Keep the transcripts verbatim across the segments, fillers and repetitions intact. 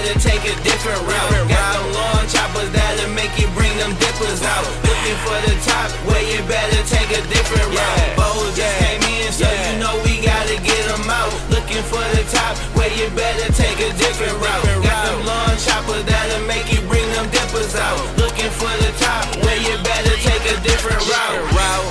better take a different route. Got them long choppers that'll make you bring them dippers out. Looking for the top, where you better take a different route. Bows just came in, so you know we gotta get them out. Looking for the top, where you better take a different route. Got them long choppers that'll make you bring them dippers out. Looking for the top, where you better take a different route.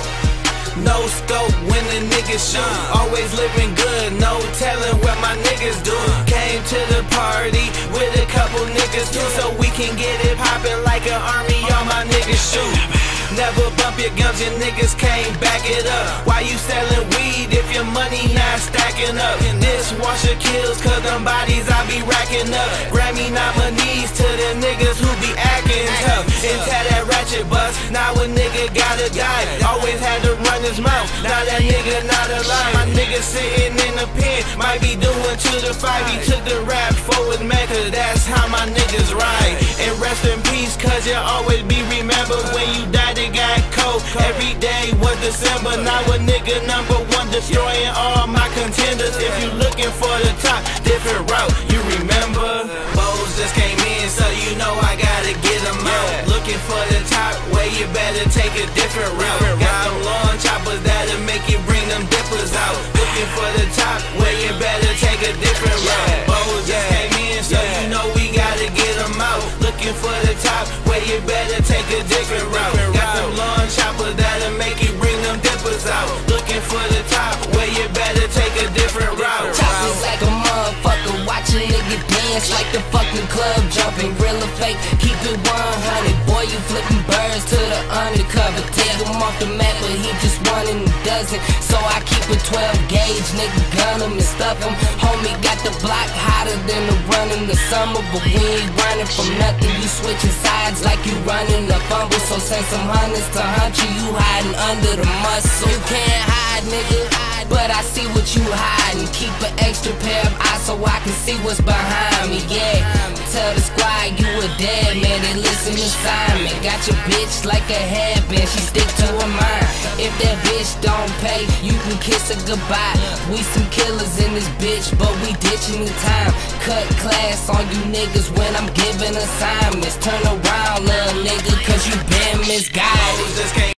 No scope when the niggas shoot. Always living good, no telling what my niggas do. Came to the party with a couple niggas too, so we can get it poppin' like an army. All my niggas shoot. Never bump your gums, your niggas can't back it up. Why you selling weed if your money not stacking up? Dishwasher kills, cause them bodies I be racking up. Grammy nominees to the niggas who be acting tough. And tell that ratchet bust, now a nigga gotta die. Always had to run his mouth, now that nigga not alive. My nigga sitting in the pen, might be doing two to five. He took the rap for his man, cause that's how my niggas ride. And rest in peace, cause you'll always be remembered. When you died it got cold, every day was December. Now a nigga number one, destroying all my contenders. If you looking for the top, different route, you remember. Bows just came in, so you know I gotta get them out. Looking for the top, where you better take a different route. Got them long choppers that'll make you bring them dippers out. Looking for the top, where you better take a different route. Bows just came in, so you know we gotta get them out. Looking for the top, where you better take a different route. Got them long choppers that'll make you bring them dippers out. Looking for the top, where you better take a different route. Choppers like a motherfucker, watch a nigga dance like the fucking club jumping. Real or fake, keep it one hundred. Boy, you flipping birds to the undercover. Take him off the map, but he just one in a dozen. So I keep a twelve gauge, nigga, gun him and stuff him. Homie got the block hotter than the run in the summer, but we ain't running from nothing. You switching sides like you running a fumble. So send some hundreds to hunt you, you hiding under the muscle. You can't hide, nigga, but I see what you hiding. Keep an extra pair of eyes so I can see what's behind me, yeah. Tell the squad you a dead man, they listen to Simon. Got your bitch like a headband, she stick to her mind. If that bitch don't pay, you can kiss her goodbye. We some killers in this bitch, but we ditching the time. Cut class on you niggas when I'm giving assignments. Turn around, little nigga, cause you been misguided.